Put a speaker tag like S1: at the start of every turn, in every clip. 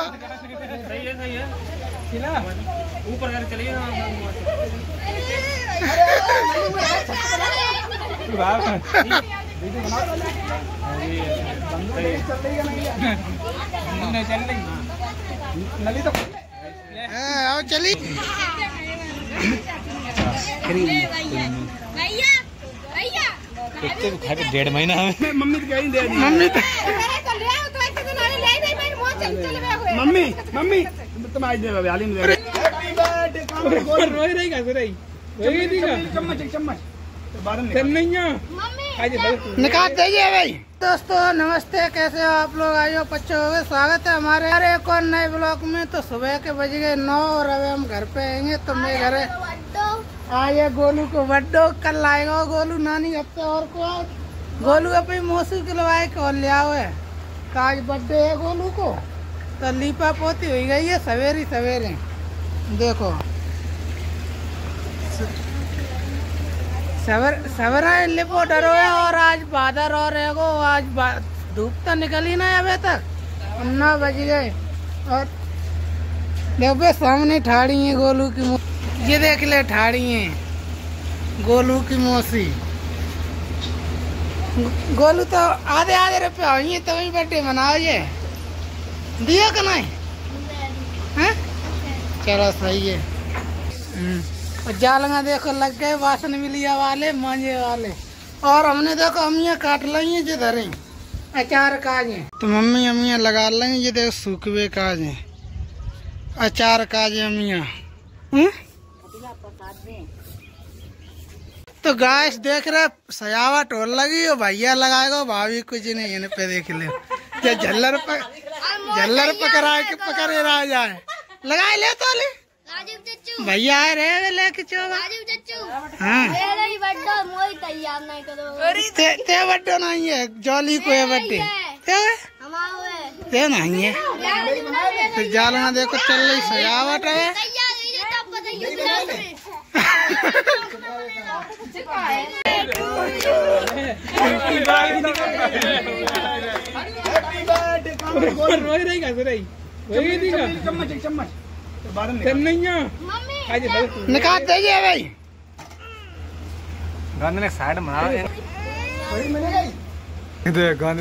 S1: सही है ऊपर कर चलिए।
S2: आओ चली
S1: खा के 1.5 महीना
S3: मम्मी तो कहीं दे दी। मम्मी तुम आज दे हाल ही में चम्मच
S2: निकाल दीजिए भाई। दोस्तों नमस्ते, कैसे हो आप लोग? आइयो बच्चों हो गए, स्वागत है हमारे एक और नए ब्लॉग में। तो सुबह के बज गए 9 और अब हम घर पे आएंगे। तो मैं घर आइए गोलू को बड्डो कल आएगा गोलू नानी हफ्ते और को गोलू अपनी मौसी के लवाए को ले आओ है। तो आज बर्थडे है गोलू को, तो लीपा पोती हुई गई है सवेरे सवेरे। देखो सवेरा लिपो डरो है और आज बादल और रहेगो। आज धूप तो निकली ना अभी तक, 9 बज गए। और देखो सामने ठाड़ी है गोलू की, ये देख ले ठाड़ी है गोलू की मौसी। गोलू तो आधे रुपये हुई तो वही बर्थडे मनाओ। ये दिया का नहीं है? चलो सही है। और जालंगा देखो लग गए, वासन मिलिया वाले मांझे वाले। और हमने देखो अम्मियाँ काट ली जो धरे अचार काज है। तो मम्मी अम्मियाँ लगा लेंगे। ये देखो सूखे काज है, अचार काज है अम्मियाँ। तो गाइस देख रहे सजावट हो लगी हो, भैया लगाएगा भाभी कुछ नहीं। इन्हें पे देख ले झल्लर पकड़े रह जाए लगा ले तो ले भैया आए रहे लेके चोगा। हाँ ते बड्डो नहीं है, जॉली को है बड्डे ते नहीं है। तो जालना देखो चल रही सजावट है। निकाल दीजिए भाई।
S1: गांधी ने साइड बना गांधी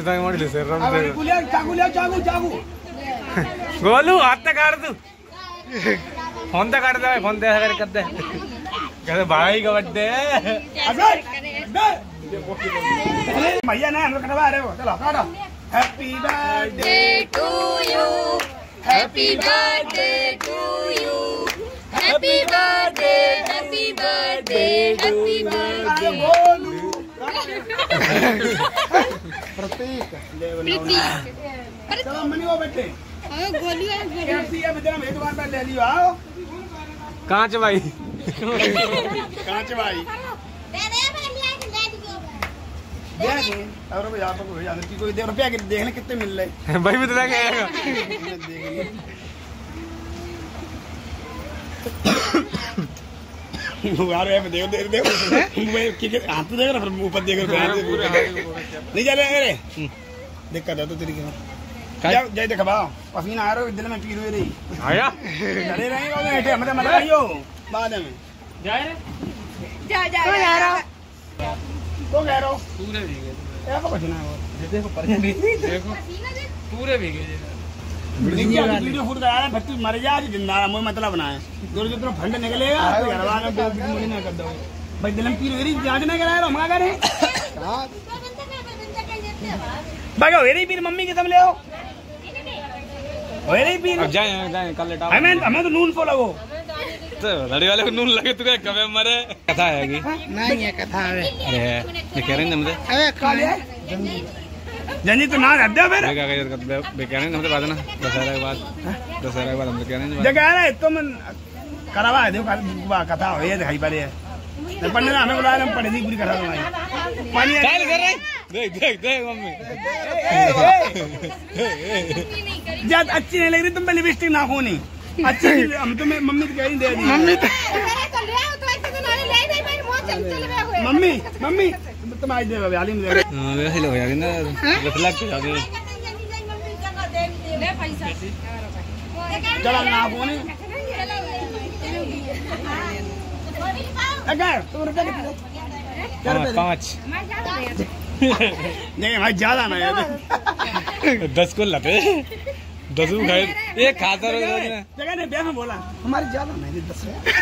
S1: गोलू हाथ तक काट तू फोन तक काट दे, फोन कर दे कहते भाई का बर्थडे
S3: भैया ना हम लोग कटवा रहे हो। चलो काटो। Happy birthday
S4: to you, happy birthday to you, happy birthday, happy birthday, happy birthday
S3: Golu. चलो मनी वो बैठे ले लियो। आओ
S1: कांच भाई
S3: कांच भाई और यहाँ पर कोई रुपया देखने कितने मिल रहे
S1: भाई भी तो लेके आएगा। देखो हाथ तो देख रहा फिर मुँह पर देख नहीं जा रहे। दिक्कत है तो तेरी जय देखा भाव पसीना आ रहा है दिल में पी रही आया डरे रहेंगे बाद में तो कह रहा हूँ पूरे भीगे। देखो पूरे भीगे वीडियो फूट कर भट्टी मर जा जिंदा मुझे मतलब बनाए दो जो फंड निकलेगा तो घर वाले ना कर दो भाई दिल में पी रही जांच नहीं कराया हम क्या करें भाई वेरी पीर मम्मी के तुम ले आओ वेरी पीर अब जाए कल लेटा
S3: हमें तो नून को लगो
S1: तो लड़ी वाले को नून लगे तो क्या कभी मरे कथा है कि
S2: नहीं है कथा है।
S1: अरे कह रहे हैं मुझे
S2: अरे काले
S3: जंजी तो ना हद्दे फिर
S1: कह रहे हैं बाद ना दशहरा के बाद हम कह रहे हैं
S3: जगह है तुम करवा है देखो कथा हो ये दिखाई पड़े है पढ़ने हमें बुलाया हम पढ़े पूरी कथा सुनाई पानी कर रहे देख मम्मी जब अच्छी नहीं लग रही तुम पे लिपस्टिक ना होनी अच्छी हम तुम्हें मम्मी कह दे दी मम्मी तुम आज दे हाल ही में
S1: वैसे लोग यार ना 10 लाख के चला ना फोन अगर तुम रुपये
S3: 5
S1: नहीं भाई ज्यादा ना यार
S3: 10 को लते 10 खाए एक खाता रहो
S1: जगह ने ब्याह में बोला हमारी ज्यादा नहीं 10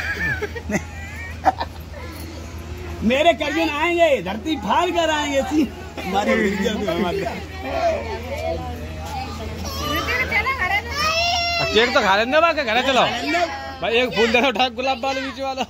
S1: मेरे कजिन आएंगे धरती फाड़ कर आएंगे हमारे
S3: केक तो खा लेंगे बाकी घर चलो भाई एक फूल दे दो ठाक गुलाब वाले बीच वाला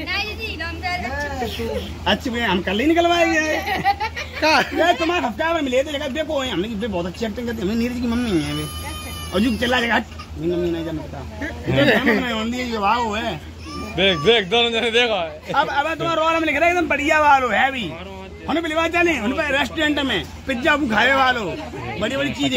S1: अच्छी भैया हम कल ही निकलवाएंगे तुम्हारे हफ्ता में मिले थे जगह देखो हमने बहुत अच्छी एक्टिंग करती है नीरज की मम्मी है और जो चला जाएगा मम्मी नहीं जानता वाह है
S3: देख देख दोनों जने देखो
S1: अब तुम्हारा रोल हम लिख रहे एकदम बढ़िया वालो है भी उन्हें पिलवा चले उन पे रेस्टोरेंट में पिज्जा वो खाए वालो बड़ी बड़ी चीजें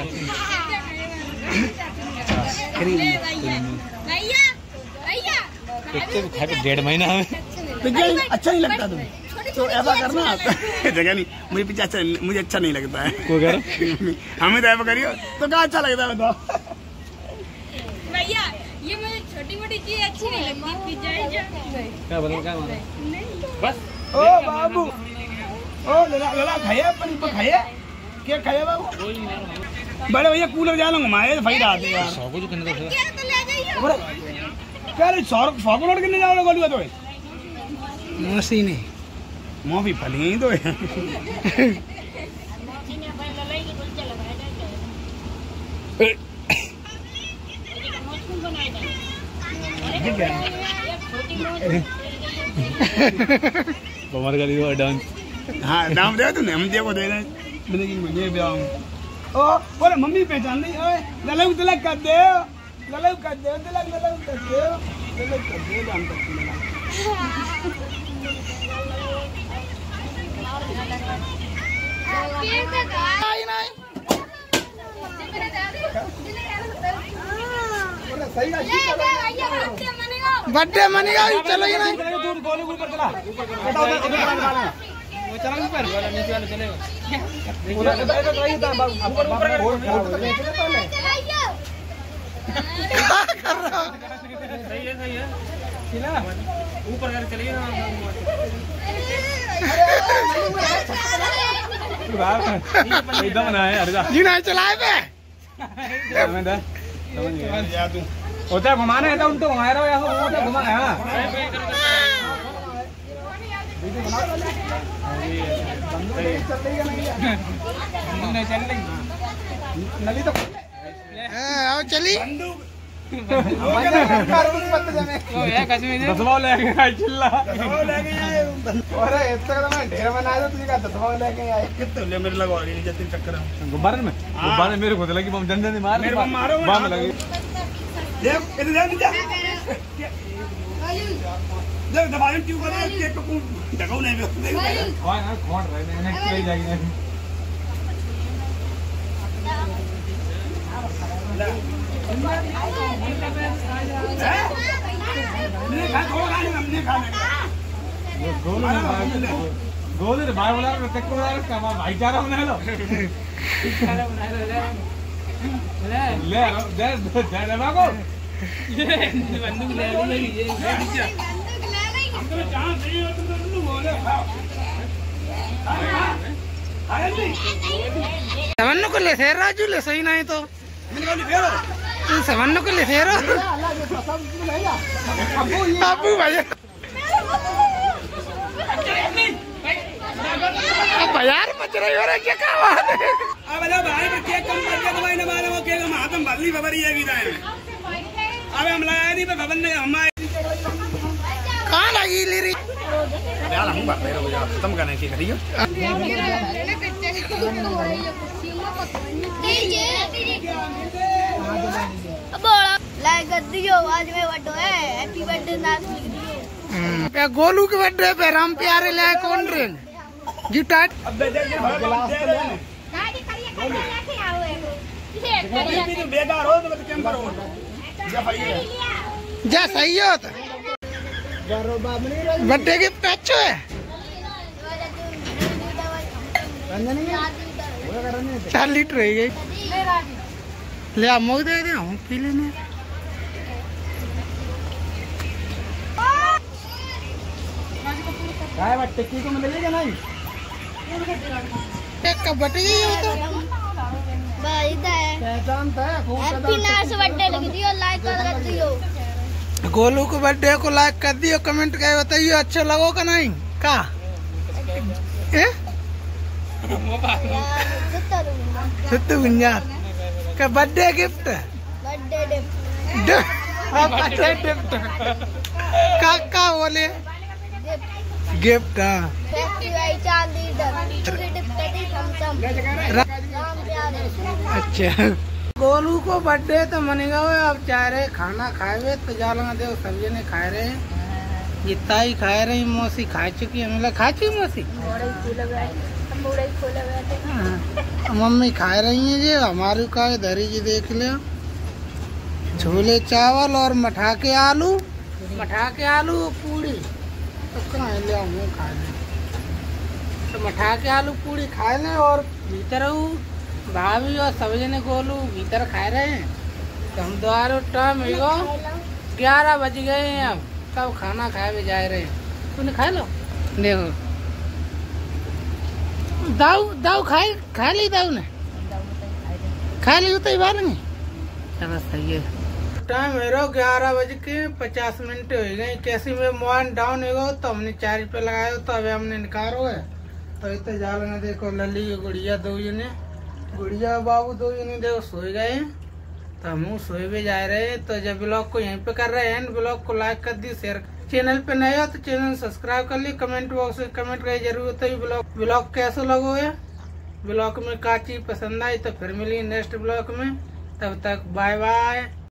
S3: खाए 1.5 महीना में
S1: पिज्जा अच्छा नहीं लगता तुम्हें तो ऐसा करना जगह नहीं मुझे अच्छा नहीं लगता है हमें तो ऐसा करियो तो क्या अच्छा लगता है बताओ
S4: भैया ये मुझे छोटी मोटी चीज अच्छी नहीं लगती पिज्जा
S3: क्या बोलो क्या मानो
S1: बस ओ बाबू ओ लला खाया अपन पर खाया क्या खाया बाबू बड़े भैया कूलर जा लूंगा मारे भाई रात यार
S3: 100 को जो करने दो
S4: क्या तो ले जाइए
S1: क्या रे 100 को नोट करने जाओगे गोलुआ तो
S2: मसी नहीं
S1: मोफी फली तो
S3: हमारे गली में डांस
S1: हाँ नाम दे तूने हम देखो देना मुझे भी आऊँ ओ बोले मम्मी पहचान ली ओए ललक तिलक कर दे तिलक कर दे हम
S2: बर्थडे मनेगा चलो ये नहीं
S3: ऊपर चलिए एकदम ना है
S2: जी नहीं चलाए पे
S3: होता है घुमाना है तो उनको घुमा रहा हो या तो घुमा है
S1: नली तो
S2: आओ चली
S3: दसवां लेके आए चिल्ला
S1: अरे इतना ढेर बनाया तो तुझे का दसवां लेके आए कितने ले मेरे लगा रही जैसे चक्कर
S3: गुब्बारे में गुब्बारे मेरे को लगी बम जन जन मार
S1: मेरे को मारो
S3: बम लगी
S1: देख इधर जा देख दबाई क्यों कर रहा है केक को ढकाऊ नहीं देख
S3: ओए ना खोट रहे मैंने ले जाएगी हमने खा थोड़ा हमने खा गोले भाई बोला तक को का भाईचारा बना लो ले दे दे बाबू ये बंदूक ले लो ये जहां सही हो तुम बोले
S2: समन्नो को ले थे राजू ले सही नहीं तो तुम समन्नो को ले थे अबू भाई अब यार मच रही हो रहा क्या काम है
S1: अब भाई पर केक कम कर दिया तो भाई ने मारे वो केक हम हाथम भल्ली खबरी है की जाए अब हम लगाया नहीं पर खबर नहीं हमारे
S2: कहां लगी लिरी
S1: यार हम बात रहे हो यार खत्म करने की करियो
S4: लाइक कर दियो आज मैं बर्थडे है हैप्पी बर्थडे नाच लिख दियो
S2: पे गोलू के बर्थडे पे राम प्यारे ले कौन रे गिफ्ट
S1: अब दे दे गिलास ले
S4: गाड़ी खड़ी लेके आओ
S1: तो बेकार हो तो क्या करो जा भाई
S2: जा सही हो तो बर्थडे गिफ्ट अच्छो है 4 लीटर है ये ले आ मोग दे दे हम पी लेने
S1: काय बात टिक्की को मिलेगा नहीं
S2: एक कब बट गई हो तो
S1: पहचान था
S4: हैप्पी नाइस बर्थडे लिख दियो, लाइक कर दियो।
S2: गोलू को बर्थडे को लाइक कर दियो, कमेंट करके बताइए अच्छा लगो का नहीं का सुत्तू गुंजार का बर्थडे गिफ्ट
S4: बर्थडे
S2: गिफ्ट का बोले गिफ्ट अच्छा गोलू को बर्थडे तो मनेगा हुआ। अब चाह रहे खाना खाए तो जालंगा दे सब जने खाए रहे, जितना ही खाए रही मौसी खा चुकी है, मतलब खा चुकी मौसी मम्मी खा रही है जी। हमारी का धरी जी देख ले, छोले चावल और मठा के आलू पूड़ी तो कहाँ ले मुँह खा ले, तो मठा के आलू पूड़ी खा ले और भीतर भाभी और सब जने गोलू भीतर खा रहे हैं। तो हम दोबारा टाइम 11 बज गए हैं, अब सब खाना खाए भी जा रहे हैं। तूने खा लो देखो दाऊ खा ली, दाऊ ने खा ली तो बार नहीं। चलो सही है। टाइम है 11:50 हो गए। कैसे में मोबाइल डाउन हो तो हमने चार्ज पे लगाया तो अभी हमने निकालो है। तो इतने जालंगा देखो लली गुड़िया दो जने, गुड़िया बाबू दो जने देखो सोए गए, तो हम सोए भी जा रहे हैं। तो जब ब्लॉग को यहीं पे कर रहे हैं, ब्लॉग को लाइक कर दी, शेयर, चैनल पे नए हो तो चैनल सब्सक्राइब कर ली, कमेंट बॉक्स में कमेंट करनी जरूर होता है। ब्लॉग कैसा लगो है, ब्लॉग में का चीज पसंद आई तो फिर मिली नेक्स्ट ब्लॉग में। तब तक बाय बाय।